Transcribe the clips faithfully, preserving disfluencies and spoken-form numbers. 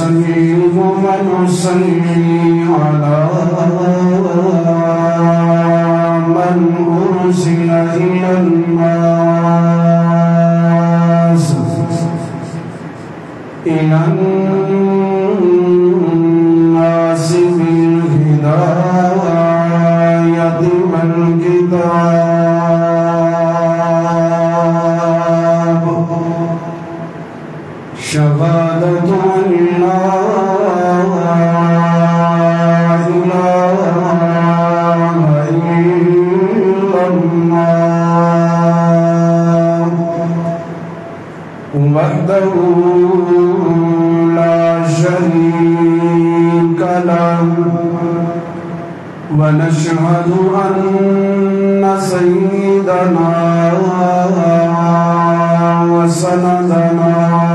ونسلم ونصلي على من أرسل إلى الناس إلى الناس بالهداية والكتاب شهادة أن لا إله إلا الله وحده لا شريك له ونشهد أن سيدنا وسندنا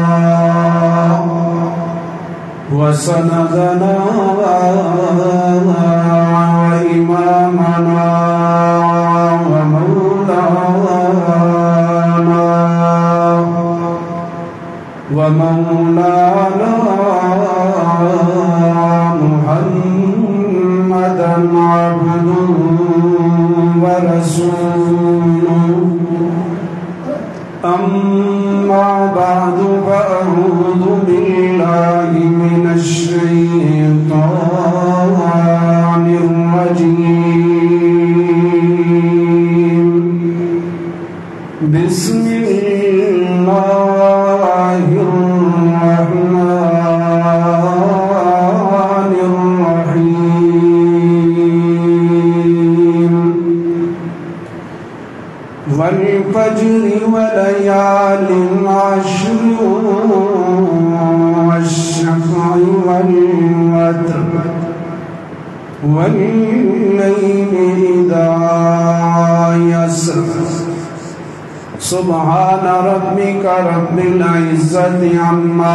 وسندنا وإمامنا ومولانا ومولانا محمدا عبده ورسوله أما بعد فأعوذ بالله من الشيطان الرجيم بسم الله الرحمن الرحيم والفجر وليال عشر والشفع والوتر والليل إذا يسر سبحان ربك رب العزة عما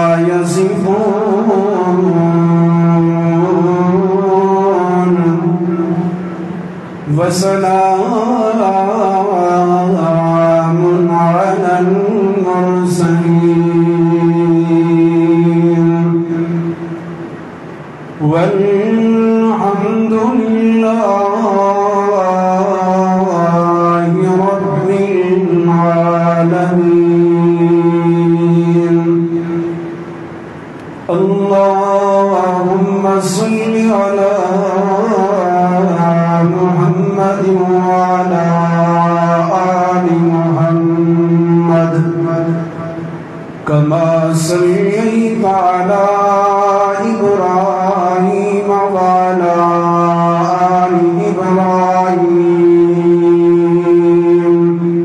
يصفون وسلام على المرسلين والحمد لله رب العالمين اللهم صل على محمد وعلى آل محمد كما صليت على إبراهيم وعلى آل إبراهيم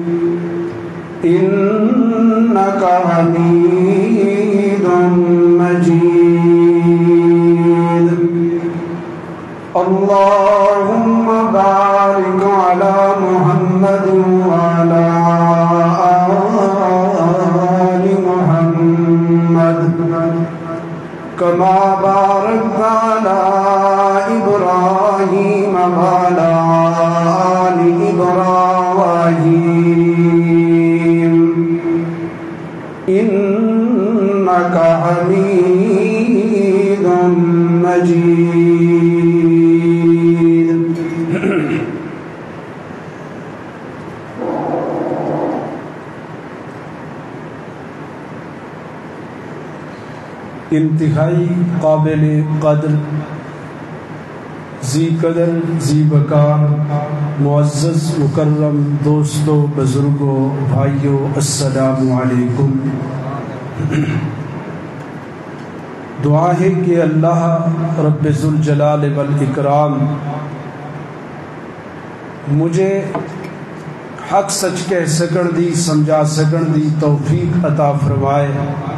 إنك حميد مجيد اللهم بارك على محمد وعلى آل محمد كما باركت على إبراهيم وعلى آل إبراهيم إنك حميد مجيد انتہائی قابل قدر ذی قدر ذی وقار معزز مکرم دوستوں بزرگوں بھائیوں السلام علیکم۔ دعا ہے کہ اللہ رب ذوالجلال والاکرام مجھے حق سچ کہہ سکن دی سمجھا سکن دی توفیق عطا فرمائے۔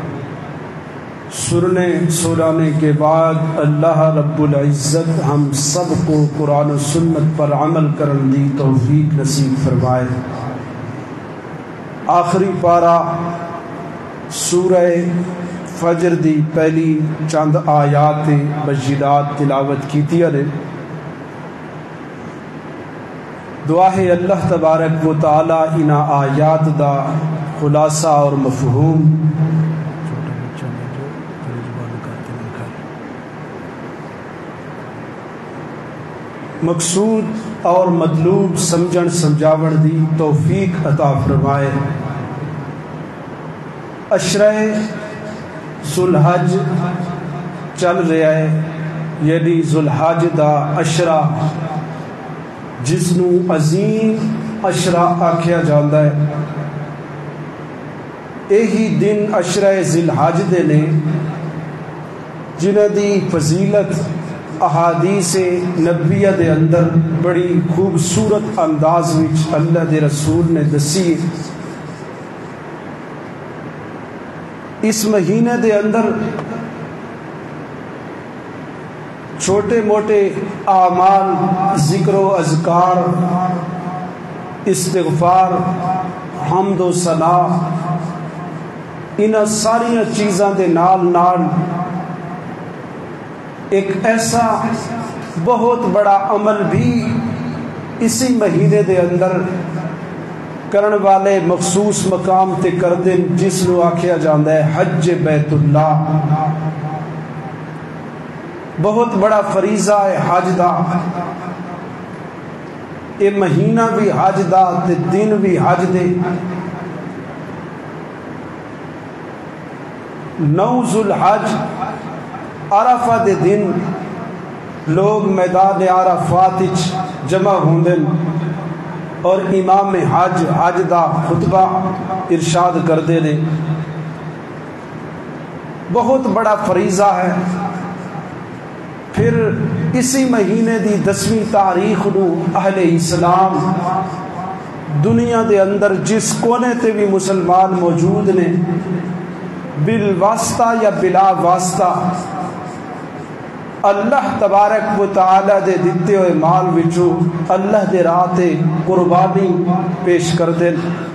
سننے سنانے کے بعد اللہ رب العزت ہم سب کو قرآن و سنت پر عمل کرن دی توفیق نصیب فرمائے۔ آخری پارہ سورہ فجر دی پہلی چند آیات بشیرات تلاوت کیتیاں نے۔ دعا ہے اللہ تبارک و تعالی انہاں آیات دا خلاصہ اور مفہوم مقصود اور مطلوب سمجھن سمجھاون دی توفیق عطا فرمائے۔ عشرہ ذو الحج چل رہا ہے، یعنی ذو الحج دا عشرہ جس نو عظیم عشرہ آکھیا جاندا ہے۔ یہی دن عشرہ ذی الحج دے نے جنہ دی فضیلت احادیث نبویہ دے اندر بڑی خوبصورت انداز وچ اللہ دے رسول نے دسی۔ اس مہینے دے اندر چھوٹے موٹے اعمال، ذکر و اذکار، استغفار، حمد و ثنا، ان ساری چیزاں دے نال نال ایک ایسا بہت بڑا عمل بھی اسی مہینے دے اندر کرن والے مخصوص مقام تے کر دیں، جس نو آکھیا جاندا ہے حج بیت اللہ۔ بہت بڑا فریضہ ہے حج دا، یہ مہینہ بھی حج دا تے دن بھی حج دے۔ نو ذو الحج عرفہ دے دن لوگ میدان عرفات وچ جمع ہوندے اور امام حج حج دا خطبہ ارشاد کردے نے۔ بہت بڑا فریضہ ہے۔ پھر اسی مہینے دی دسویں تاریخ نو اہل اسلام دنیا دے اندر جس کونے تے بھی مسلمان موجود نے، بالواسطہ یا بلا واسطہ اللہ تبارک و تعالی دے دتے ہوئے مال وچوں اللہ دے راہ تے قربانی پیش کر دیں۔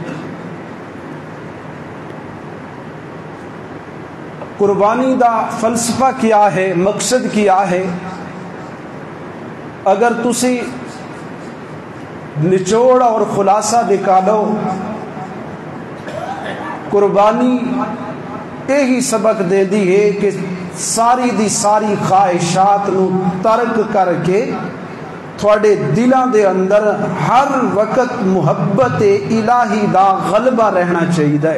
قربانی دا فلسفہ کیا ہے، مقصد کیا ہے؟ اگر تسی نچوڑ اور خلاصہ نکالو، قربانی یہی سبق دے دی ہے کہ ساری دی ساری خواہشات نو ترک کر کے تھوڑے دلاں دے اندر ہر وقت محبت الہی دا غلبہ رہنا چاہیے۔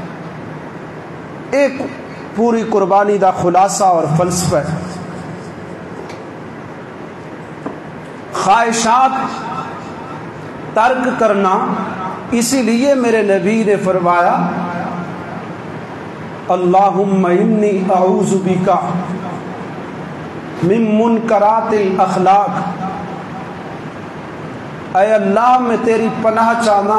ایک پوری قربانی دا خلاصہ اور فلسفہ ہے۔ خواہشات ترک کرنا، اسی لیے میرے نبی نے فرمایا اللہم انی اعوذ بک من منکرات الاخلاق، اے اللہ میں تیری پناہ چاہنا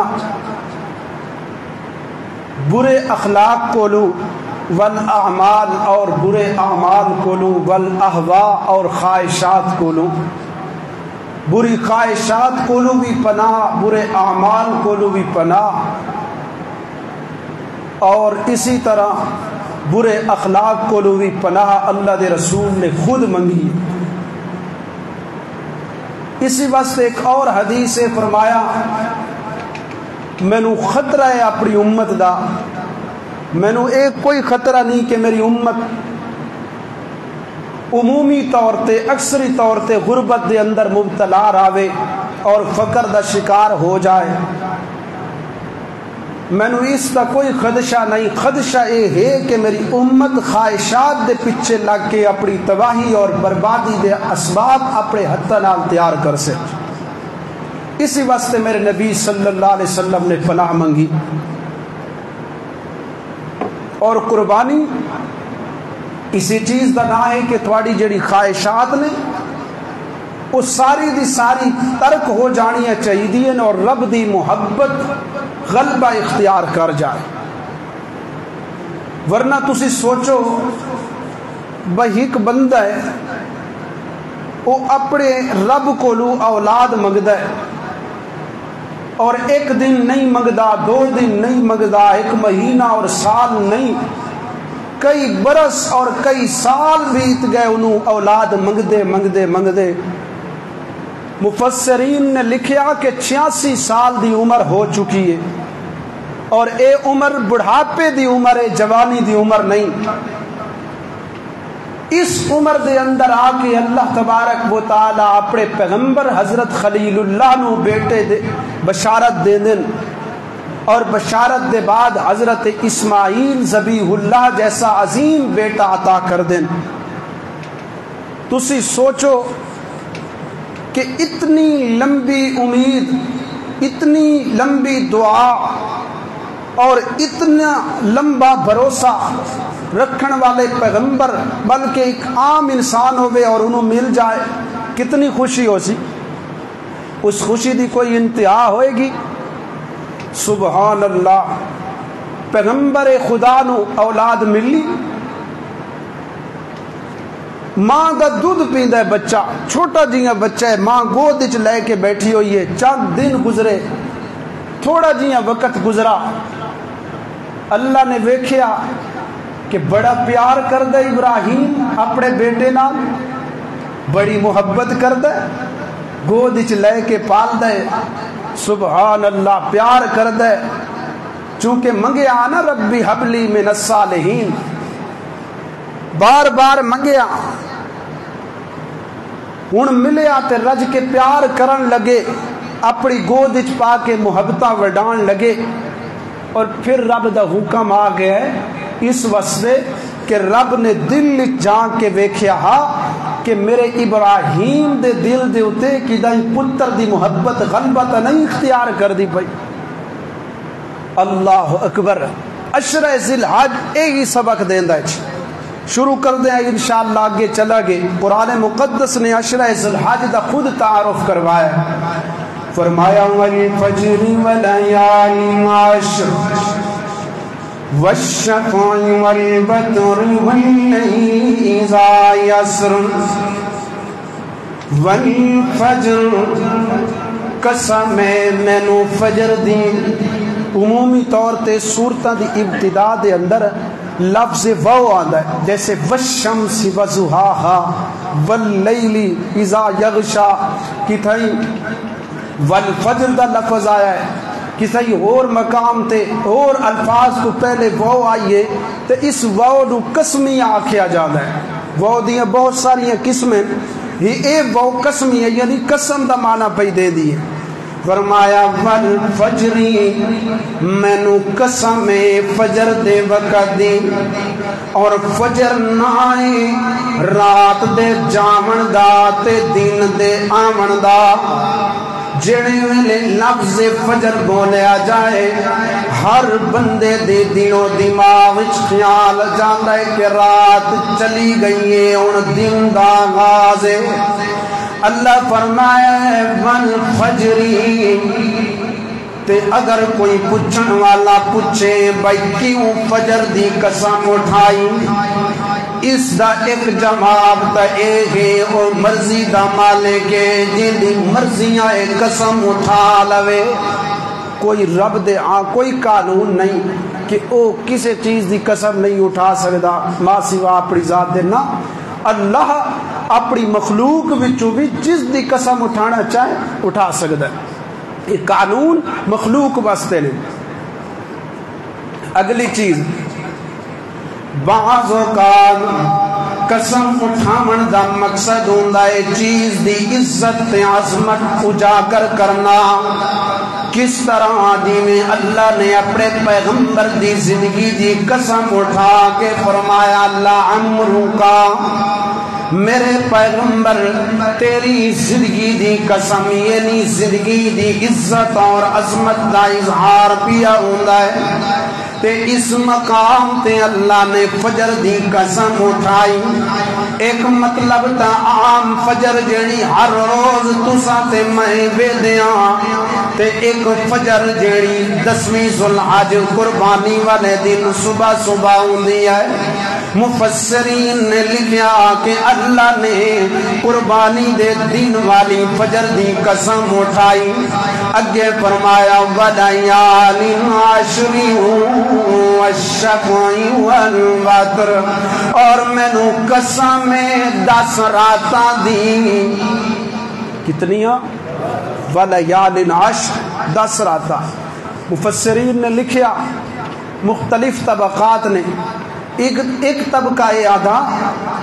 برے اخلاق کو لوں، والاعمال اور برے اعمال کو لوں، والاہواء اور خواہشات کو لوں۔ بری خواہشات کو لوں بھی پناہ، برے اعمال کو لوں بھی پناہ، اور اسی طرح برے اخلاق کو لوں بھی پناہ اللہ دے رسول نے خود منگی۔ اسی واسطے ایک اور حدیث سے فرمایا مینوں خطرہ ہے اپنی امت دا، مینوں ایک کوئی خطرہ نہیں کہ میری امت عمومی طور تے اکثری طور تے غربت دے اندر مبتلا راوے اور فقر دا شکار ہو جائے۔ مینوں اس کا کوئی خدشہ نہیں، خدشہ یہ ہے کہ میری امت خواہشات دے پیچھے لگ کے اپنی تباہی اور بربادی دے اسباب اپنے ہتھاں نال تیار کر سکے۔ اسی واسطے میرے نبی صلی اللہ علیہ وسلم نے پناہ منگی۔ اور قربانی اسی چیز کا نام ہے کہ تھوڑی جڑی خواہشات نے وہ ساری دی ساری ترک ہو جانی چاہیے اور رب دی محبت غلبہ اختیار کر جائے۔ ورنہ تسی سوچو بھائی ایک بندہ ہے وہ اپنے رب کولو اولاد منگدا ہے اور ایک دن نہیں منگدا، دو دن نہیں منگدا، ایک مہینہ اور سال نہیں، کئی برس اور کئی سال بیت گئے انہوں اولاد منگدے منگدے منگدے۔ مفسرین نے لکھیا کہ چھیاسی سال دی عمر ہو چکی ہے اور اے عمر بڑھاپے دی عمر ہے، جوانی دی عمر نہیں۔ اس عمر دے اندر آ کے اللہ تبارک و تعالی اپنے پیغمبر حضرت خلیل اللہ نو بیٹے دے بشارت دے دن، اور بشارت دے بعد حضرت اسماعیل ذبیح اللہ جیسا عظیم بیٹا عطا کر دن۔ تسی سوچو کہ اتنی لمبی امید، اتنی لمبی دعا اور اتنا لمبا بھروسہ رکھن والے پیغمبر بلکہ ایک عام انسان ہوئے اور انہوں مل جائے، کتنی خوشی ہو سی۔ اس خوشی دی کوئی انتہا ہوئے گی؟ سبحان اللہ، پیغمبر خدا نو اولاد ملی، ماں دا دودھ پیندا ہے بچہ، چھوٹا جیاں بچہ ہے، ماں گود وچ لے کے بیٹھی ہوئی ہے، چند دن گزرے، تھوڑا جیاں وقت گزرا، اللہ نے ویکھیا کہ بڑا پیار کردا ابراہیم اپنے بیٹے نال، بڑی محبت کردا، گود وچ لے کے پالدا ہے، سبحان اللہ، پیار کردا ہے، چونکہ منگیا نا ربی حبلی من الصالحین، بار بار منگیا، ہن ملیا تے رج کے پیار کرن لگے، اپنی گود وچ پا کے محبتاں وڈان لگے، اور پھر رب دا حکم آ گیا ہے اس واسطے کہ رب نے دل جان کے ویکھیا ہا کہ میرے ابراہیم دے دل دے اتے کدائی پتر دی محبت غلبت نہیں اختیار کر دی پئی۔ اللہ اکبر، عشرہ ذی الحج یہی سبق دیندا ہے۔ شروع کر دیں انشاءاللہ، آگے چلا گے۔ قرآن مقدس نے عشرہ ذی الحج دا خود تعارف کروایا، فرمایا والفجر وليال عشر والشفع والبتر والليل إذا يسر والفجر، قسم مینو فجر دی۔ عمومی طور تے سورتاں دی ابتدا دے اندر لفظ واو آندا ہے، جیسے والشمس وضحاها واللیل اذا یغشا، کتھائی والفجر دا لفظ آیا ہے، کسی اور مقام تے اور الفاظ کو پہلے واو آئیے تو اس واو نو قسمی آکھیا جاتا ہے۔ واو دیاں بہت ساری قسمیں، یہ اے واو قسمی ہے، یعنی قسم دا معنی پہ دے دیے۔ فرمایا والفجری، مینو قسم فجر دے وقت دی، اور فجر نائے رات دے جاون دا تے دن دے آون دا۔ جڑے ویلے لفظ فجر بولیا جائے، ہر بندے دے دلو دماغ وچ خیال جاندا ہے کہ رات چلی گئی ہے، ہن دن دا آغاز ہے۔ اللہ فرمایا والفجری، تے اگر کوئی پوچھن والا پوچھے بھائی کیوں فجر دی قسم اٹھائی، اس دا ایک جواب تا اے ہے او مرضی دا مالک ہے، جن دی مرضیاں اے قسم اٹھا لوے۔ کوئی رب دے آن کوئی قانون نہیں کہ او کسی چیز دی قسم نہیں اٹھا سکدا ما سوا اپنی ذات دے، نہ اللہ اپنی مخلوق وچوں بھی جس دی قسم اٹھانا چاہے اٹھا سکدا ہے، یہ قانون مخلوق واسطے نہیں۔ اگلی چیز، بعض اوقات قسم اٹھاون دا مقصد ہوندا ہے چیز دی عزت تے عظمت اجاگر کرنا۔ کس طرح جویں اللہ نے اپنے پیغمبر دی زندگی دی قسم اٹھا کے فرمایا اللہ عمرو کا، میرے پیغمبر تیری زندگی دی قسم، یعنی زندگی دی عزت اور عظمت دا اظہار پیا ہوندا ہے، تے اس مقام تے اللہ نے فجر دی قسم اٹھائی۔ ایک مطلب تا عام فجر جیڑی ہر روز تسا تے میں ویدیاں، تے ایک فجر جیڑی دسویں ذوالحج قربانی والے دن صبح صبح ہوندی ہے۔ مفسرین نے لکھیا کہ اللہ نے قربانی دے دن والی فجر دی قسم اٹھائی، اگے فرمایا وَلَيَالٍ عَشْرٍ وَالشَّفْعِ وَالْوَتْرِ، اور مینو قسم دس راتاں دی، کتنیاں؟ وَلَيَالٍ عَشْرٍ، دس راتاں۔ مفسرین نے لکھیا مختلف طبقات نے، ایک ایک طبقہ یہ آدھا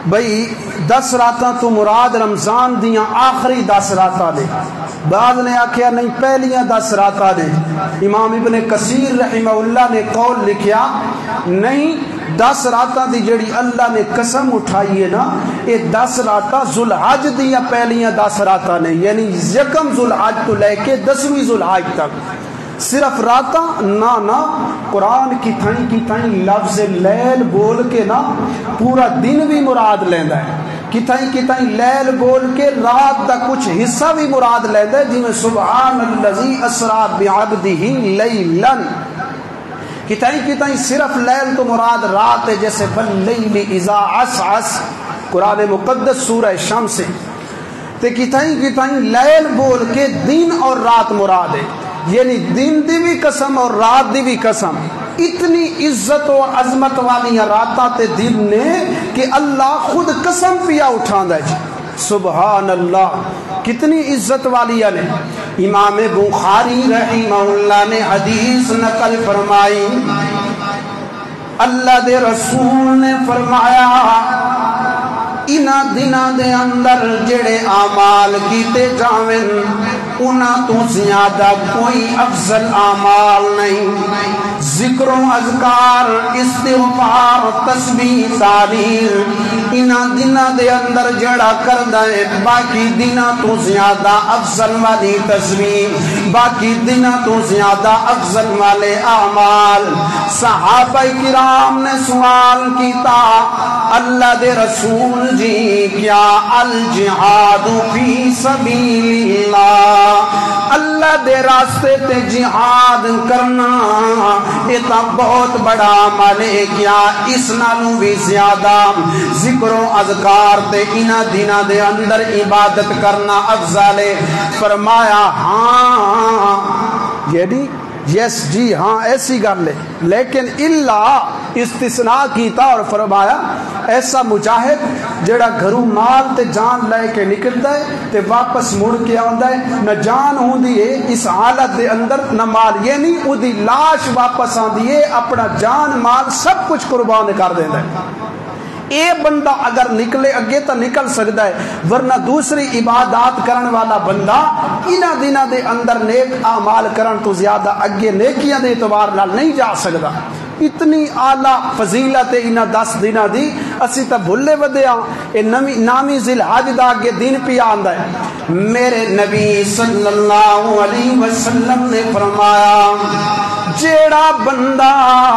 بھئی دس راتاں تو مراد رمضان دیاں آخری دس راتاں نے، بعض نے آکھیا نہیں پہلیاں دس راتاں نے۔ امام ابن کثیر رحمہ اللہ نے قول لکھیا نہیں، دس راتاں دی جڑی اللہ نے قسم اٹھائی ہے نا، یہ دس راتاں ذوالحج دیاں پہلیاں دس راتاں نے، یعنی یکم ذوالحج تو لے کے دسویں ذوالحج تک صرف راتاں نہ نہ قرآن کی تھائیں کی تھائیں لفظ لیل بول کے نا پورا دن بھی مراد لیندا ہے، کتھائیں کتھائیں لیل بول کے رات دا کچھ حصہ بھی مراد لیندا ہے، جی میں سبحان الذی اسرا بعبدہ لیلا، کتھائیں کتھائیں صرف لیل تو مراد رات ہے، جیسے واللیل اذا عسعس قرآن مقدس سورہ شمس سے، تے کتھائیں کتھائیں لیل بول کے دن اور رات مراد ہے، یعنی دن دی بھی قسم اور رات دی بھی قسم۔ اتنی عزت و عظمت والی راتاں تے دن نے کہ اللہ خود قسم پیا اٹھاندا ہے، سبحان اللہ، کتنی عزت والی نے۔ امام بخاری رحمہ اللہ نے حدیث نقل فرمائی، اللہ دے رسول نے فرمایا انہاں دناں دے اندر جڑے اعمال کیتے جاویں انہاں تو زیادہ کوئی افضل اعمال نہیں، ذکر و اذکار، استغفار، تسبیح، تعلیل، انہاں دناں دے اندر جڑا کردا ہے باقی دناں تو زیادہ افضل والی تسبیح، باقی دناں تو زیادہ افضل والے اعمال۔ صحابہ کرام نے سوال کیتا اللہ دے رسول جی کیا الجہاد فی سبیل اللہ، اللہ دے راستے تے جہاد کرنا یہ تا بہت بڑا عمل ہے، کیا اس نالوں بھی زیادہ ذکر و اذکار تے انہاں دناں دے اندر عبادت کرنا افضل ہے؟ فرمایا ہاں، یعنی یس جی ہاں ایسی گل ہے، لیکن اللہ استثناء کیتا اور فرمایا ایسا مجاہد جڑا گھروں مال تے جان لے کے نکلتا ہے تے واپس مڑ کے آندا ہے، نہ جان ہوندی ہے اس حالت دے اندر نہ مال، یعنی او دی لاش واپس آندی ہے، اپنا جان مال سب کچھ قربان کر دیندا ہے۔ اے بندہ اگر نکلے اگے تو نکل سکتا ہے، ورنہ دوسری عبادات کرن والا بندہ انہاں دناں دے اندر نیک اعمال کرن تو زیادہ اگے نیکیاں دے اعتبار نال نہیں جا سکتا۔ اتنی اعلیٰ فضیلت انہاں دس دناں دی اسی تا بھلے ودے ہاں، اے نامی ذی الحج دا اگے دن پہ آندا ہے۔ میرے نبی صلی اللہ علیہ وسلم نے فرمایا جیڑا بندہ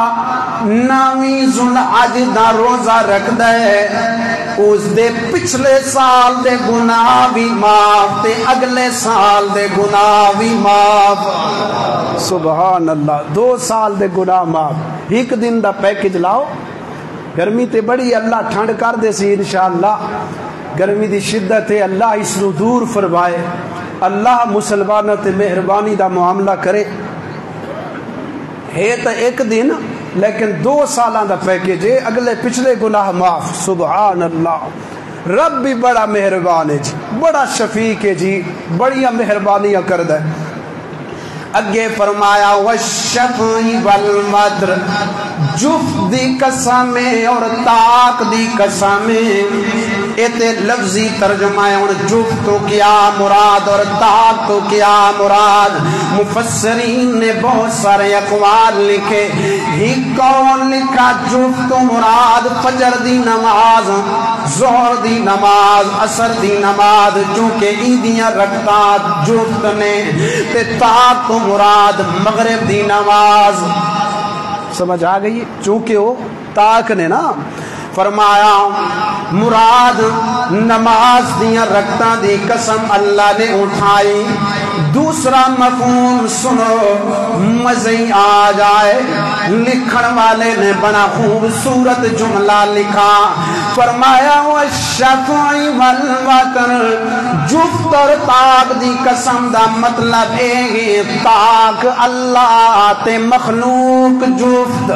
نامی ذی الحج دا روزہ رکھدا ہے اس دے پچھلے سال دے گناہ بھی معاف تے اگلے سال دے گناہ بھی معاف، سبحان اللہ، دو سال دے گناہ معاف۔ ایک دن دا پیکج لاؤ، گرمی تے بڑی اللہ ٹھنڈ کر دے سی انشاءاللہ، گرمی دی شدت ہے اللہ اس نو دور فرمائے، اللہ مسلمانوں تے مہربانی دا معاملہ کرے۔ ہے تو ایک دن لیکن دو سالاں دا پیکج ہے، اگلے پچھلے گناہ معاف، سبحان اللہ۔ رب بھی بڑا مہربان ہے جی، بڑا شفیق ہے جی، بڑیاں مہربانیاں کردا ہے۔ اگے فرمایا والشفع والمدر، جفت دی قسمیں اور طاق دی قسمیں، ایتے لفظی ترجمہ ہے، اور جفت تو کیا مراد اور طاق تو کیا مراد۔ مفسرین نے بہت سارے اقوال لکھے، ہی کون لکھا جفت تو مراد فجر دی نماز، ظہر دی نماز، عصر دی نماز، چونکہ عیدیاں رکعات جفت نے، تے طاق تو مراد مغرب دی نماز، سمجھ آ گئی؟ چونکہ وہ طاق نے نا فرمایا مراد نماز دیاں رکعتاں دی قسم اللہ نے اٹھائی۔ دوسرا مفہوم سنو مزے آ جائے، لکھن والے نے بڑا خوبصورت جملہ لکھا، فرمایا والشفع والوتر، جفت اور طاق دی قسم دا مطلب ہے طاق اللہ تے مخلوق جفت۔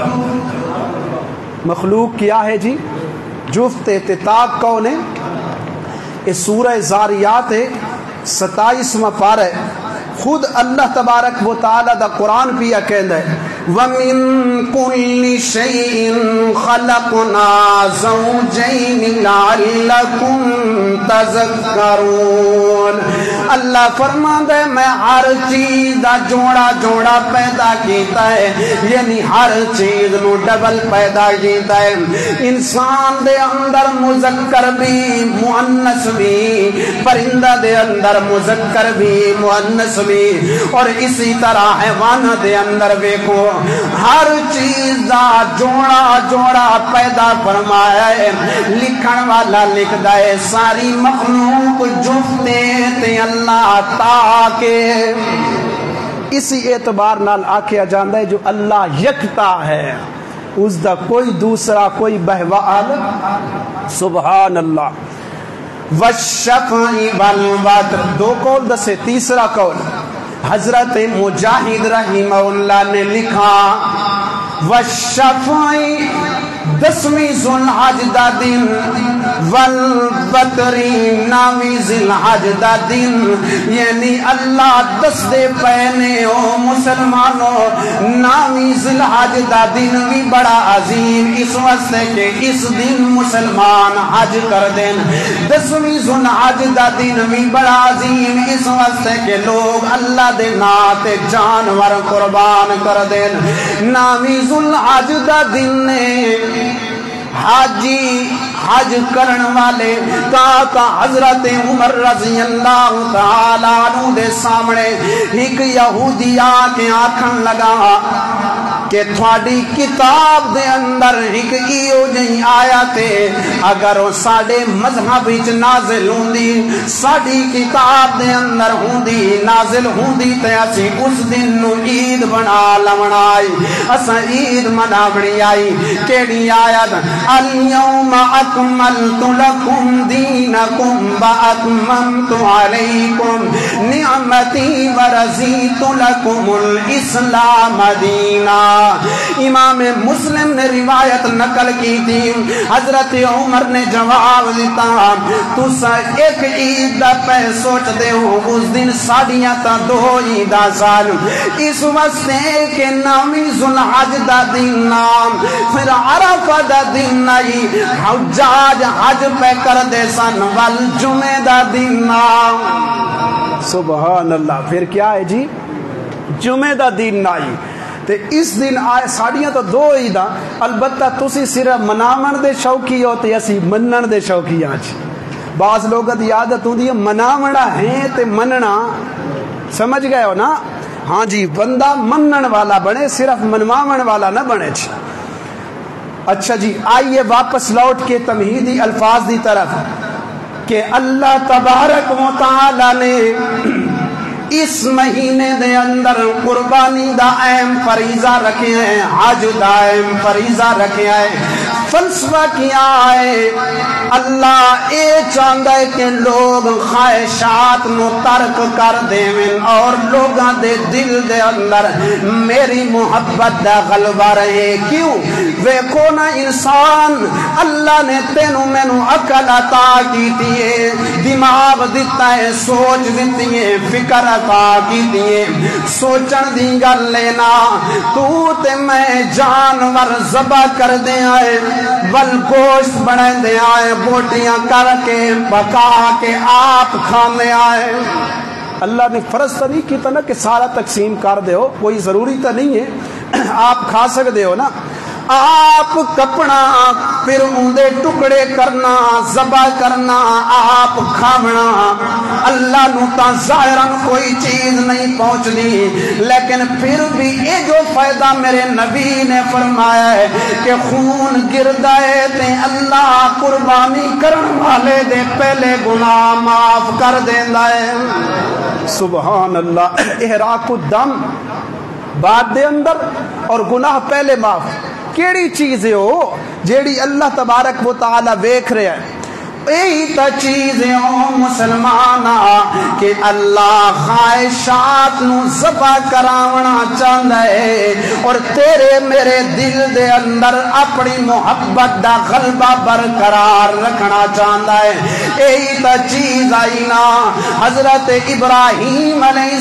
مخلوق کیا ہے جی؟ جفت تے طاق کون ہے؟ یہ سورہ زاریات ہے، ستائیسواں پارہ ہے، خود اللہ تبارک و تعالی دا قرآن پیا کہندا ہے وَمِن كُلِّ شَيْءٍ خَلَقْنَا زَوْجَيْنِ لَعَلَّكُمْ تَذَكَّرُونَ۔ اللہ فرماندا ہے میں ہر چیز دا جوڑا جوڑا پیدا کیتا ہے، یعنی ہر چیز نو ڈبل پیدا کیتا ہے۔ انسان دے اندر مذکر بھی مؤنث بھی، پرندہ دے اندر مذکر بھی مؤنث بھی، اور اسی طرح حیوان دے اندر دیکھو ہر چیز دا جوڑا جوڑا پیدا فرمایا ہے۔ لکھن والا لکھدا ہے ساری مخلوق جفتے تے اللہ تاکہ اسی اعتبار نال آکھیا جاندا ہے جو اللہ یکتا ہے، اس دا کوئی دوسرا کوئی بہوال۔ سبحان اللہ۔ والشفع والوتر، دو قول دسے، تیسرا قول حضرت مجاہد رحمہ اللہ نے لکھا والشفع دسویں ذو الحج دا دن، والوتر نویں ذی الحج دا دن، یعنی اللہ دس دے پہنے ہو مسلمانوں نویں ذی الحج دا دن بھی بڑا عظیم اس واسطے کہ اس دن مسلمان حج کر دین۔ دسویں ذو الحج دا دن بھی بڑا عظیم اس واسطے کہ لوگ اللہ دے نام تے جانور قربان کر دین۔ نویں ذو الحج دا دن حاجی حج کرن والے تا تا حضرت عمر رضی اللہ تعالیٰ عنہ دے سامنے ایک یہودی آ کے آکھن لگا کہ تھوڑی کتاب دے اندر ایک ایو جہی آیا تے اگر وہ ساڑے مذہب وچ نازل ہوندی، ساڑی کتاب دے اندر ہوندی نازل ہوندی تے اسی اس دن نو عید بنا لونائی، اسا عید مناونی آئی۔ کیڑی آیت؟ الیوم اکملت لکم دینکم واتممت علیکم نعمتی ورضیت لکم الاسلام دینا۔ امام مسلم نے روایت نقل کی تھی، حضرت عمر نے جواب دیتا تسا ایک عید دا پہ سوچ دے ہو، اس دن ساڑیاں تا دو عیدہ سال، اس واسطے کہ نامی ذو الحج دا دن نام پھر عرفہ دا دن نائی حجاج حج پہ کر دے سن والجمعہ دا دن نام۔ سبحان اللہ۔ پھر کیا ہے جی؟ جمعہ دا دن نائی تے اس دن آئے ساڑیاں تو دو عیداں، البتہ تسی صرف مناون دے شوقی ہو تے اسی منن دے شوقی ہاں جی۔ بعض لوگوں دی عادت ہوندی ہے مناونا ہے تے مننا، سمجھ گئے ہو نا؟ ہاں جی، بندہ منن والا بنے، صرف منواون والا نہ بنے جی۔ اچھا جی، آئیے واپس لوٹ کے تمہیدی الفاظ دی طرف کہ اللہ تبارک و تعالی نے اس مہینے دے اندر قربانی دا اہم فریضہ رکھے ہیں، حج دا اہم فریضہ رکھے ہیں۔ فلسفہ کیا ہے؟ اللہ اے چاہتا ہے کہ لوگ خواہشات نو ترک کر دیں اور لوگاں دے دل دے اندر میری محبت دا غلبہ رہے۔ کیوں؟ ویکھو نا انسان، اللہ نے تینوں مینوں عقل عطا کیتی ہے، دماغ دیتا ہے، سوچ دیتی ہے، فکر عطا کیتی ہے، سوچن دی گل لینا تو تے میں جانور ذبح کر دے آئے، ول گوشت بنا دے آئے، بوٹیاں کر کے پکا کے آپ کھانے آئے۔ اللہ نے فرض تو نہیں کیتا نا کہ سارا تقسیم کر دے ہو، کوئی ضروری تو نہیں ہے، آپ کھا سکتے ہو نا۔ آپ کپنا پھر اندے ٹکڑے کرنا، ذبح کرنا، آپ کھاونا، اللہ نو تا ظاہراً کوئی چیز نہیں پہنچنی، لیکن پھر بھی یہ جو فائدہ میرے نبی نے فرمایا ہے کہ خون گردا ہے تے اللہ قربانی کرن والے دے پہلے گناہ معاف کر دیندا ہے۔ سبحان اللہ۔ احراق الدم بعد دے اندر اور گناہ پہلے معاف، کیڑی چیز ہے وہ جیڑی اللہ تبارک و تعالی ویکھ رہا ہے؟ یہی تو چیز ہے او مسلمانا کہ اللہ خواہشات نو ذبح کراونا چاہتا ہے اور تیرے میرے دل دے اندر اپنی محبت دا غلبہ برقرار رکھنا چاہتا ہے. یہی تو چیز آئی نا حضرت ابراہیم علیہ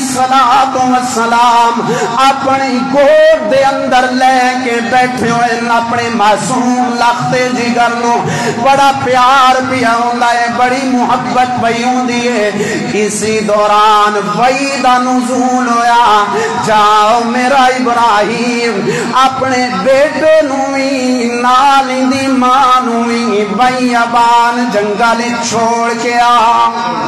السلام اپنی گود دے اندر لے کے بیٹھے ہوئے اپنے معصوم لختے جگر نو بڑا پیار پیا ہوندا ہے, بڑی محبت پئی ہوندی ہے. اسی دوران وحی دا نزول ہویا, جاؤ میرا ابراہیم اپنے بیٹے نو وی نال دی ماں نو وی بیابان جنگل چھوڑ کے آ.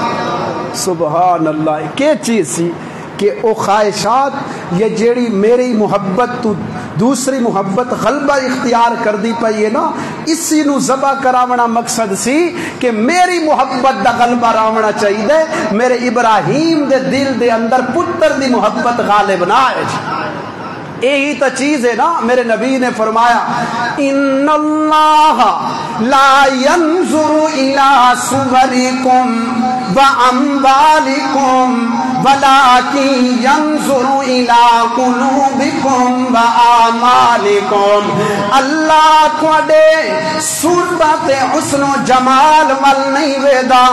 سبحان اللہ, کیا چیز سی کہ او خواہشات یا جیڑی میری محبت تو دوسری محبت غلبہ اختیار کر دی پئی ہے نا, اسی نو ذبح کراونا مقصد سی کہ میری محبت دا غلبہ راونا چاہیے, میرے ابراہیم دے دل دے اندر پتر دی محبت غالب نہ آئے. یہی تو چیز ہے نا, میرے نبی نے فرمایا ان اللہ لا ينظر الى صورکم واموالکم ولكن ينظر الى قلوبکم واعمالکم. اللہ تواڈے صورت تے حسن و جمال ول نہیں ویدا,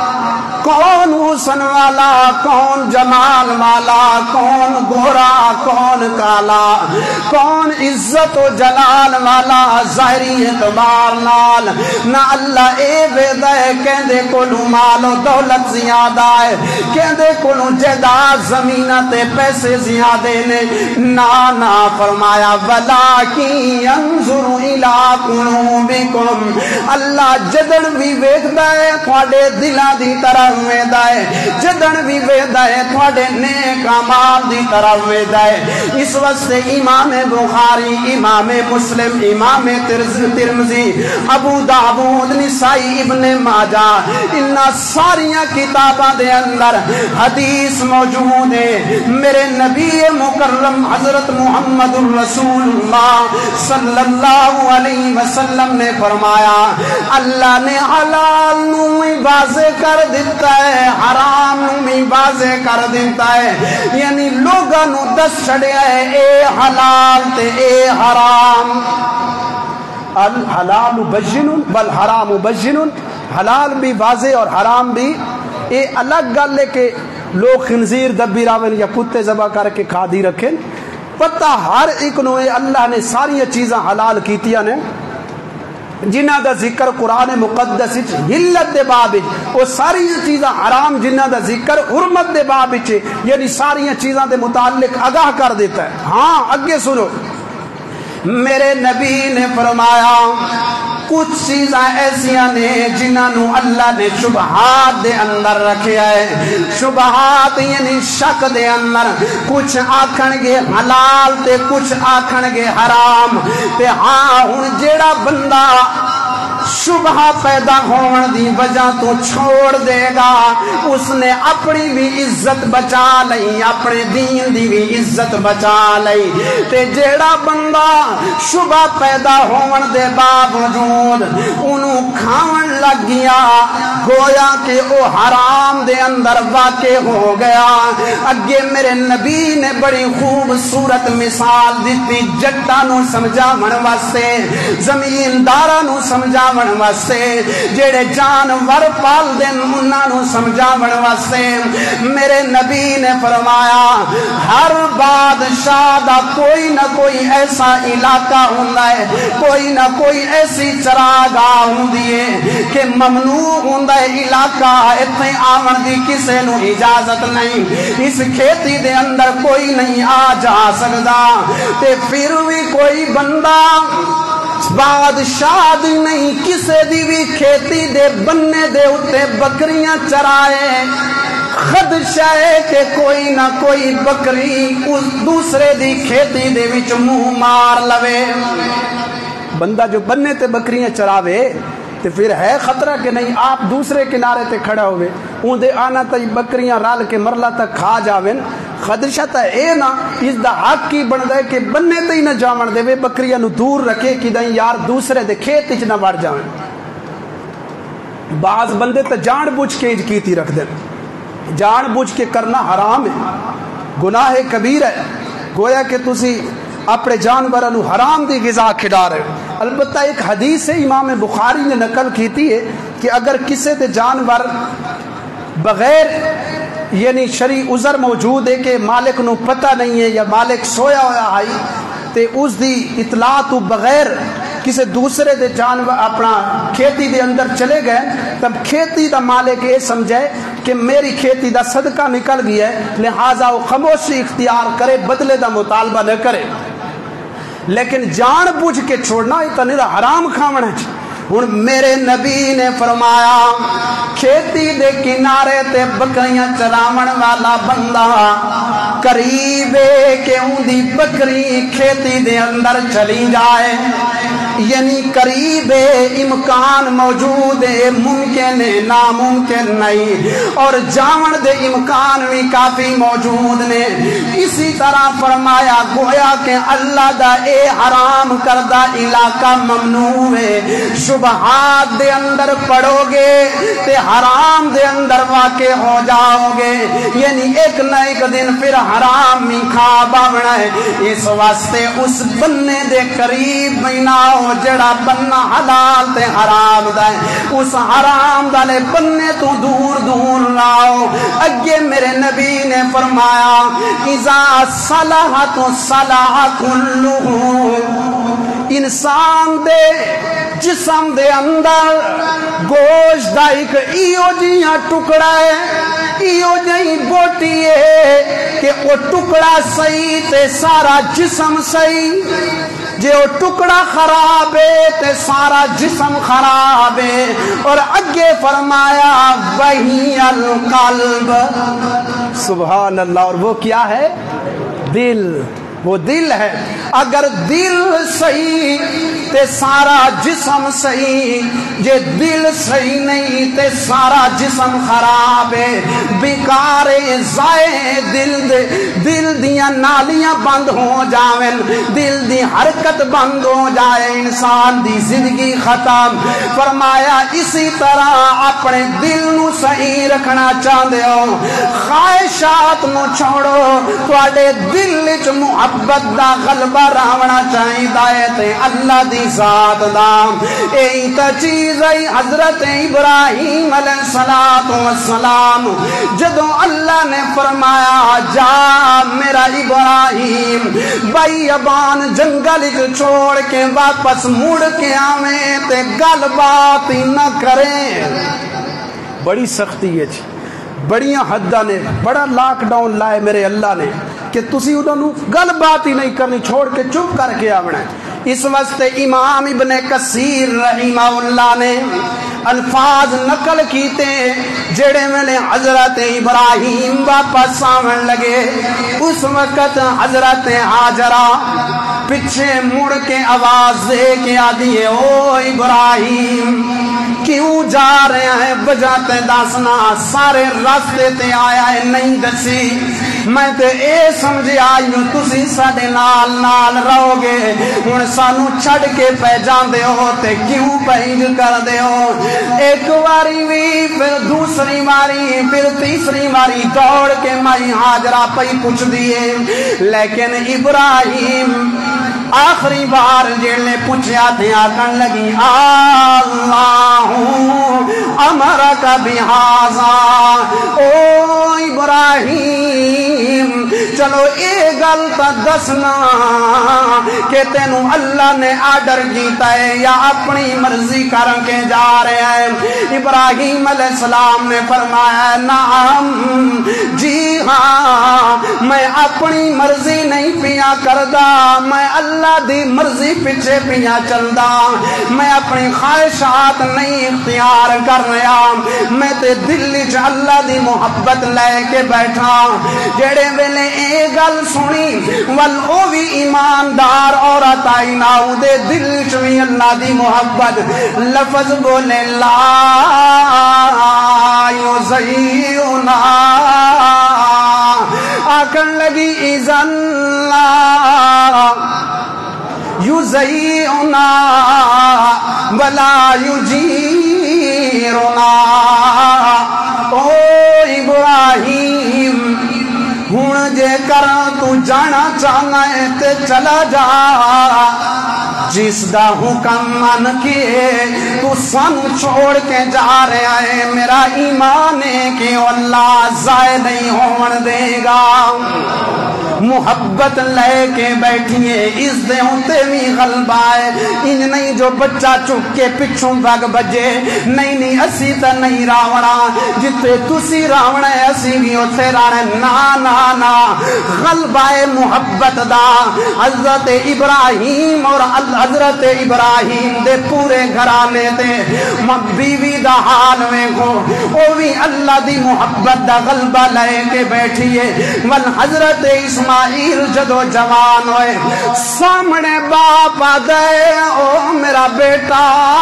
کون حسن والا کون جمال والا, کون گورا کون کالا, کون عزت و جلال والا ظاہری اعتبار نال نہ. اللہ اے ویدا ہے کہندے کولو مال و دولت زیادہ ہے, کہندے کولو جائیداد زمیناں تے پیسے زیادہ نے, نا نا فرمایا ولاکن ینظر الی قلوبکم. اللہ جدن بھی ویکھدا ہے تواڈے دلاں دی طرف ویکھدا ہے, جدن بھی ویکھدا ہے تواڈے نیک اعمال دی طرف ویکھدا ہے. اس واسطے امام بخاری, امام مسلم, امام ترمذی, ابو داؤد, نسائی, ابن ماجہ, ان ساریاں کتاباں دے اندر حدیث موجود ہے. میرے نبی مکرم حضرت محمد الرسول اللہ صلی اللہ علیہ وسلم نے فرمایا اللہ نے حلال نو بھی واضح کر دیتا ہے, حرام نو بھی واضح کر دیتا ہے. یعنی لوگاں نو دس چھڑیا ہے اے حلال تے اے حرام. الحلال بین والحرام بین, حلال بھی واضح اور حرام بھی. اے الگ گل ہے کہ لوگ خنزیر دبی راون یا کتے ذبح کر کے کھا دی رکھیں, پتہ ہر ایک نو اللہ نے ساری چیزاں حلال کیتیاں نے جنہ دا ذکر قرآن مقدس حلت دے باب او ساری چیزاں حرام جنہ دا ذکر حرمت دے باب یعنی ساری چیزاں دے متعلق آگاہ کر دیتا ہے. ہاں اگے سنو, میرے نبی نے فرمایا کچھ چیزاں ایسیاں نے جنہاں نو اللہ نے شبہات دے اندر رکھیا ہے. شبہات یعنی شک دے اندر, کچھ آکھن گے حلال تے کچھ آکھن گے حرام. تے ہاں ہن جیڑا بندہ شبہ پیدا ہون دی وجہ تو چھوڑ دے گا, اس نے اپنی بھی عزت بچا لئی, اپنے دین دی بھی عزت بچا لئی. تے جیڑا بندہ شبہ پیدا ہون دے باوجود انہوں کھاون لگ گیا, گویا کہ او حرام دے اندر واقع ہو گیا. اگے میرے نبی نے بڑی خوبصورت مثال دیتی جٹاں نو سمجھاون واسطے, زمینداراں نو سمجھاون واسطے, جڑے جانور پال دین انہاں نو سمجھاون واسطے. میرے نبی نے فرمایا ہر بادشاہ دا کوئی نہ کوئی ایسا علاقہ ہوندا ہے, کوئی نہ کوئی ایسی چراگاہ ہوندی ہے کہ ممنوع ہوندا ہے علاقہ, ایتھے آون دی کسے نو اجازت نہیں, اس کھیتی دے اندر کوئی نہیں آ جا سکدا. تے پھر بھی کوئی بندہ بادشاہ دی نہیں کسے دی بھی کھیتی دے بننے دے اتے بکریاں چرائے, خدشہ ہے کہ کوئی نہ کوئی بکری اس دوسرے دی کھیتی دے وچ منہ مار لوے. بندہ جو بننے تے بکریاں چراوے تے پھر ہے خطرہ کہ نہیں آپ دوسرے کنارے تے کھڑا ہوئے اون دے آنا تے بکریاں رال کے مرلا تک کھا جاویں. خدشہ تے اے نا اس دا حق کی بندا ہے کہ بننے تے ہی نہ جاون دے وے, بکریاں نو دور رکھے کہ دیں یار دوسرے دے کھیت وچ نہ وڑ جاویں. بعض بندے تو جان بوجھ کے کیتی رکھ دیں، جان بوجھ کے کرنا حرام ہے، گناہ کبیر ہے، گویا کہ تسی اپنے جانوراں نو حرام دی غذا کھلا رہے ہو۔ البتہ ایک حدیث ہے امام بخاری نے نقل کیتی ہے کہ اگر کسی دے جانور بغیر یعنی شرعی عذر موجود ہے کہ مالک نو پتہ نہیں ہے یا مالک سویا ہوا ہے تے اس دی اطلاع تو بغیر کسی دوسرے دے جانور اپنا کھیتی دے اندر چلے گئے، تب کھیتی دا مالک یہ سمجھے کہ میری کھیتی دا صدقہ نکل گیا ہے، لہذا وہ خاموشی اختیار کرے، بدلے دا مطالبہ نہ کرے۔ لیکن جان بوجھ کے چھوڑنا یہ تو نہیں حرام کھاونا ہے۔ ہن میرے نبی نے فرمایا کھیتی دے کنارے تے بکریاں چراون والا بندہ قریب ہے کہ اون دی بکری کھیتی دے اندر چلی جائے، یعنی قریب ہے، امکان موجود ہے، ممکن ہے، ناممکن نہیں، اور جاون دے امکان بھی کافی موجود نے۔ اسی طرح فرمایا گویا کہ اللہ دا اے حرام کردہ علاقہ ممنوع ہے، شبہات دے اندر پڑو گے تے حرام دے اندر واقع ہو جاؤ گے، یعنی ایک نہ ایک دن پھر حرام ہی کھا باونا ہے۔ اس واسطے اس بننے دے قریب بھی نہ ہو جڑا بننا حلال تے حرام دا ہے، اس حرام دا لے بننے تو دور دور لاؤ۔ اگے میرے نبی نے فرمایا اذا صلح تو صلح کلہ، انسان دے جسم دے اندر گوشت دا ایک ایو جیاں ٹکڑا ہے، ایو جی بوٹی ہے کہ وہ ٹکڑا صحیح تے سارا جسم صحیح، جے وہ ٹکڑا خراب ہے تے سارا جسم خراب ہے۔ اور اگے فرمایا وہی القلب، سبحان اللہ، اور وہ کیا ہے؟ دل، وہ دل ہے۔ اگر دل صحیح تے سارا جسم صحیح، جے دل صحیح نہیں تے سارا جسم خراب ہے، بیکار ضائع دل دے، دل دیاں نالیاں بند ہو جاویں، دل دی حرکت بند ہو جائے، انسان دی زندگی ختم۔ فرمایا اسی طرح اپنے دل نو صحیح رکھنا چاہندے ہو، خواہشات نو چھوڑو، تواڈے دل وچ محبت دا غلبہ راونا چاہیدا ہے تے اللہ دی ذات دا۔ اے تا چیز ہے حضرت ابراہیم علیہ الصلوۃ والسلام، جدوں اللہ نے فرمایا جا میرا ابراہیم بائی ابان جنگل وچ چھوڑ کے واپس مڑ کے آویں تے گل بات ہی نہ کریں، بڑی سختی ہے جی، بڑیاں حداں نے، بڑا لاک ڈاؤن لائے میرے اللہ نے کہ تسی انہوں گل بات ہی نہیں کرنی، چھوڑ کے چپ کر کے آونا ہے۔ اس واسطے امام ابن کثیر رحمہ اللہ نے الفاظ نقل کیتے جڑے میں حضرت ابراہیم واپس آون لگے، اس وقت حضرت ہاجرہ پیچھے مڑ کے آواز دے کے آدھی ہے او ابراہیم کیوں جا رہے ہیں، بجاتے دسنا، سارے راستے تے آیا ہے نہیں دسی، میں تے اے سمجھے آئی ہوں تسی ساڈے نال نال رہو گے، ہن سانو چھڑ کے پہ جاندے ہو تے کیوں پینج کر دے ہو۔ ایک واری بھی، پھر دوسری واری، پھر تیسری واری دوڑ کے مائی ہاجرہ پئی پوچھ دیے، لیکن ابراہیم آخری بار جیلے پوچھیا تھے آکن لگی اللہ امرک بہذا، او ابراہیم چلو اے گل تا دسنا کہ تینوں اللہ نے آرڈر کیتا ہے یا اپنی مرضی کر کے جا رہے ہیں۔ ابراہیم علیہ السلام نے فرمایا نعم جی ہاں، میں اپنی مرضی نہیں پیا کردا، میں اللہ دی مرضی پیچھے پیا چلدا، میں اپنی خواہشات نہیں اختیار کر رہا، میں تے دل وچ اللہ دی محبت لے کے بیٹھا۔ جڑے ویلے اے گل سنی ول او بھی ایماندار عورت آئی نا دے دل وچ بھی اللہ دی محبت، لفظ بولے لا یزینا، آکن لگی اذن لا یزینا ولا یجینا مصيرنا او ابراہیم ہن جے کر تو جانا چاہنا ہے تے چلا جا جس دا حکم من کے تو سن چھوڑ کے جا رہا ہے میرا ایمان ہے کہ اللہ ضائع نہیں ہون دے گا محبت لے کے بیٹھیے اس دے ہوتے بھی غلبہ ہے ان نہیں جو بچہ چک کے پچھوں بگ بجے نہیں نہیں اسی تا نہیں راونا جتے تسی راونا ہے اسی بھی اتھے رانے نا نا نا غلبہ محبت دا حضرت ابراہیم اور حضرت ابراہیم دے پورے گھرانے تے بیوی دا حال میں کو او بھی اللہ دی محبت دا غلبہ لے کے بیٹھیے ول حضرت اسماعیل جدو جوان ہوئے سامنے باپ دے او میرا بیٹا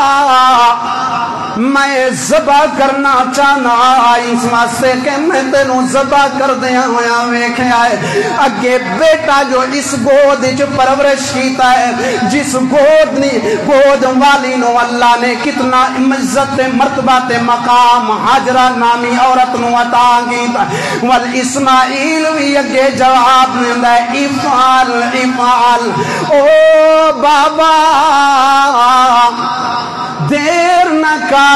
میں ذبح کرنا چاہنا اس واسطے کہ میں تینوں ذبح کر دیا ہویا ویکھیا ہے اگے بیٹا جو اس گود وچ پرورش کیتا ہے جس گود نی گود والی نو اللہ نے کتنا عزت مرتبہ تے مقام ہاجرہ نامی عورت نو عطا کیتا ول اسماعیل بھی اگے جواب دیندا ہے افعل افعل او بابا دیر نہ کر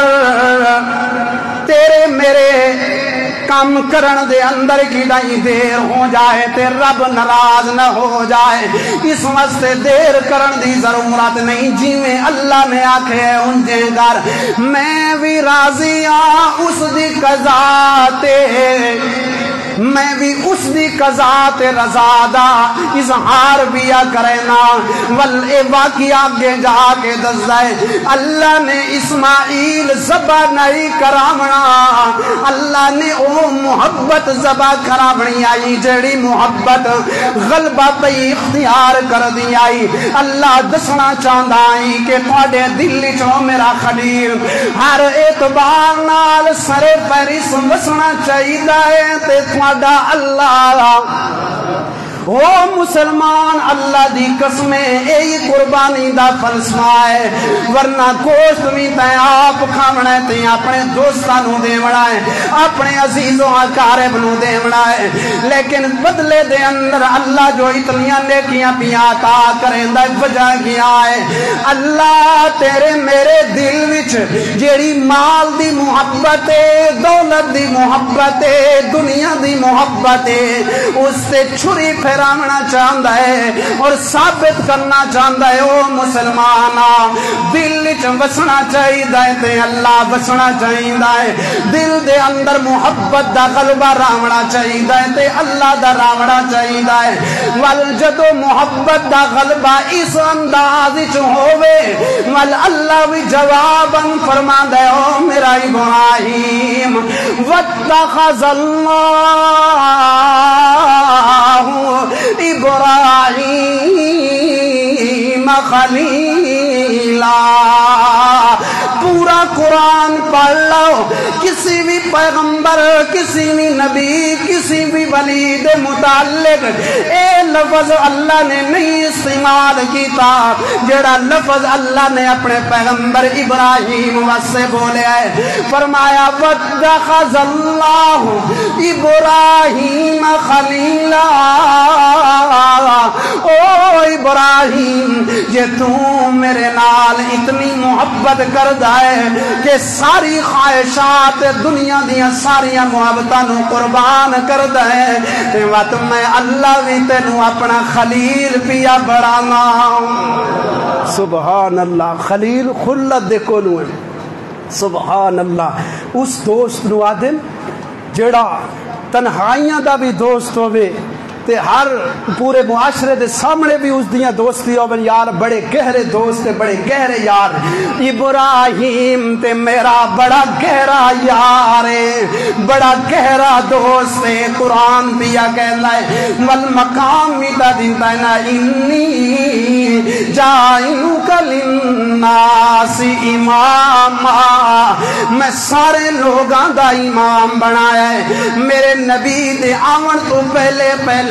تیرے میرے کام کرن دے اندر کی دائی دیر ہو جائے تے رب ناراض نہ ہو جائے اس واسطے دیر کرن دی ضرورت نہیں جی میں اللہ نے آکھے ان دے گھر میں بھی راضی ہوں اس دی قضا تے میں بھی اس دی قضا تے رضا دا اظہار بیا کرینا ول اے واقعہ آگے جا کے دسدائے اللہ نے اسماعیل ذبح نہیں کراونا اللہ نے او محبت ذبح کراونی آئی جڑی محبت غلبہ پہ اختیار کر دی آئی اللہ دسنا چاہندا آئی کہ تواڈے دل وچ میرا خلیل ہر اعتبار نال سرے پیرس وسنا چاہیدا ہے تے اللہ او مسلمان اللہ دی قسمیں اے قربانی دا فلسفہ ہے ورنہ گوشت بھی تے آپ کھاونا ہے تے اپنے دوستاں نو دیونا ہے اپنے عزیزوں اقارب نو دیونا ہے لیکن بدلے دے اندر اللہ جو اتنیاں نیکیاں پیاں عطا کریندا ہے وجہ کیا ہے اللہ تیرے میرے دل وچ جیڑی مال دی محبت ہے دولت دی محبت ہے دنیا دی محبت ہے اس سے چھری پھر راونا چاہندا ہے اور ثابت کرنا چاہندا ہے او مسلمانا دل وچ وسنا چاہیدا ہے تے اللہ وسنا چاہیدا ہے دل دے اندر محبت دا غلبہ راونا چاہیدا ہے تے اللہ دا راونا چاہیدا ہے ول جدو محبت دا غلبہ اس انداز وچ ہووے ول اللہ بھی جواباً فرماندا ہے او میرا ابراہیم واتخذ اللہ ابراہیم خلیلا پورا قرآن پڑھ لو کسی بھی پیغمبر کسی بھی نبی کسی بھی ولی دے متعلق اے لفظ اللہ نے نہیں استعمال کیتا جڑا لفظ اللہ نے اپنے پیغمبر ابراہیم واسطے بولے ہے فرمایا واتخذ اللہ ابراہیم خلیلا او ابراہیم یہ تو میرے نال اتنی محبت کردا ہے کہ ساری خواہشات دنیا دیاں ساری محبتاں نو قربان کردا ہے تے وقت میں اللہ بھی تینوں اپنا خلیل پیا بڑھانا سبحان اللہ خلیل خلت دے کولوں سبحان اللہ اس دوست نو آدم جڑا تنہائیاں دا بھی دوست ہوئے تے ہر پورے معاشرے دے سامنے بھی اس دیاں دوستی ہوون یار بڑے گہرے دوست تے بڑے گہرے یار ابراہیم تے میرا بڑا گہرا یار ہے بڑا گہرا دوست ہے قرآن پیا کہنا ہے والمقام دا دینتا ہے نا انی جائنک للناس اماما میں سارے لوگاں دا امام بنایا ہے میرے نبی دے آون تو پہلے پہلے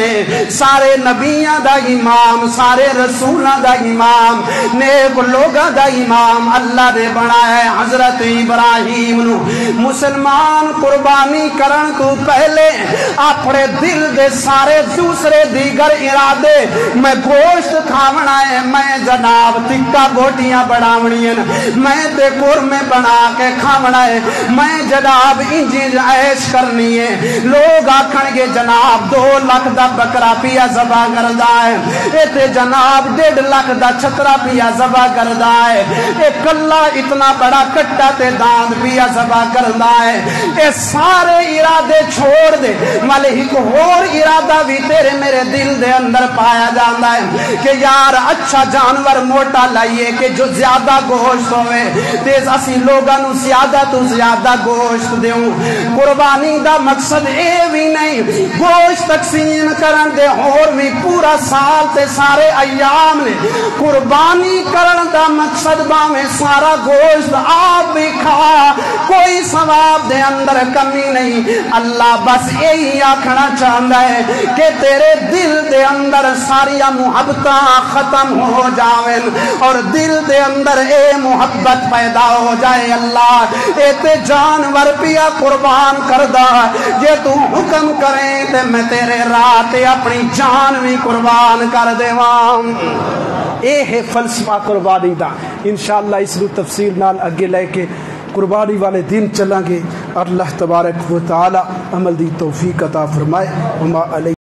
نے سارے نبیاں دا امام سارے رسولاں دا امام نیک لوگاں دا امام اللہ نے بنایا ہے حضرت ابراہیم نو مسلمان قربانی کرن تو پہلے اپنے دل دے سارے دوسرے دیگر ارادے میں گوشت کھاونا ہے میں جناب تکا بوٹیاں بڑھاونی ہیں میں تے قرمے بنا کے کھاونا ہے میں جناب انجی عیش کرنی ہے لوگ آکھن گے جناب دو لاکھ دا بکرا پیا ذبح کردا ہے اے تے جناب ڈیڑھ لاکھ دا چھترا پیا ذبح کردا ہے اے کلا اتنا بڑا کٹا تے داند پیا ذبح کردا ہے اے سارے ارادے چھوڑ دے مالے ایک اور ارادہ بھی تیرے میرے دل دے اندر پایا جاتا ہے کہ یار اچھا جانور موٹا لائیے کہ جو زیادہ گوشت ہوئے تیز اسی لوگاں نو زیادہ تو زیادہ گوشت دیوں قربانی دا مقصد اے بھی نہیں گوشت تقسیم کرن دے اور بھی پورا سال تے سارے ایام نے قربانی کرن دا مقصد باویں سارا گوشت آپ بھی کھا کوئی ثواب دے اندر کمی نہیں اللہ بس یہی آکھنا چاہتا ہے کہ تیرے دل دے اندر ساری محبتاں ختم ہو جاویں اور دل دے اندر اے محبت پیدا ہو جائے اللہ اے تے جانور پیا قربان کردہ جے تو حکم کریں تے میں تیرے راہ تے اپنی جان بھی قربان کر دیواں اے ہے فلسفہ قربانی دا انشاءاللہ اس رو تفصیل نال اگے لے کے قربانی والے دن چلیں گے اور اللہ تبارک و تعالی عمل دی توفیق عطا فرمائے وما علیہ